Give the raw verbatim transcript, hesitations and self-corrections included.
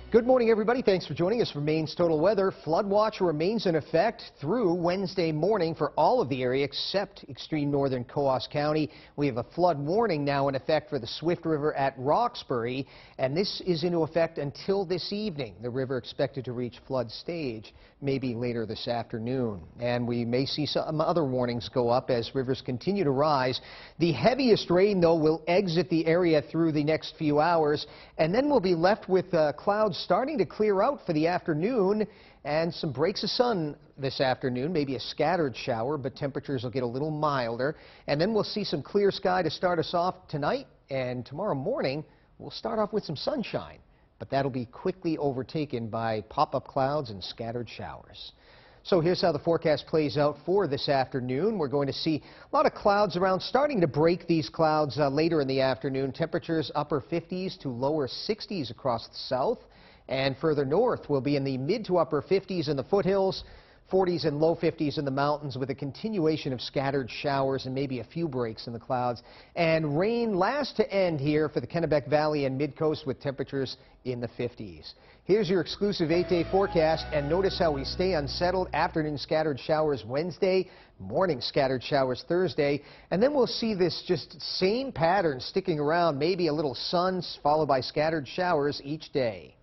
Good morning, everybody. Thanks for joining us for Maine's Total Weather. Flood watch remains in effect through Wednesday morning for all of the area except extreme northern Coos County. We have a flood warning now in effect for the Swift River at Roxbury, and this is into effect until this evening. The river expected to reach flood stage maybe later this afternoon, and we may see some other warnings go up as rivers continue to rise. The heaviest rain, though, will exit the area through the next few hours, and then we'll be left with uh, clouds starting to clear out for the afternoon and some breaks of sun this afternoon, maybe a scattered shower, but temperatures will get a little milder. And then we'll see some clear sky to start us off tonight, and tomorrow morning we'll start off with some sunshine, but that'll be quickly overtaken by pop-up clouds and scattered showers. So here's how the forecast plays out for this afternoon. We're going to see a lot of clouds around, starting to break these clouds uh, later in the afternoon. Temperatures upper fifties to lower sixties across the south. And further north, we'll be in the mid to upper fifties in the foothills, forties and low fifties in the mountains, with a continuation of scattered showers and maybe a few breaks in the clouds. And rain last to end here for the Kennebec Valley and Mid-Coast with temperatures in the fifties. Here's your exclusive eight-day forecast, and notice how we stay unsettled. Afternoon scattered showers Wednesday, morning scattered showers Thursday, and then we'll see this just same pattern sticking around, maybe a little sun followed by scattered showers each day.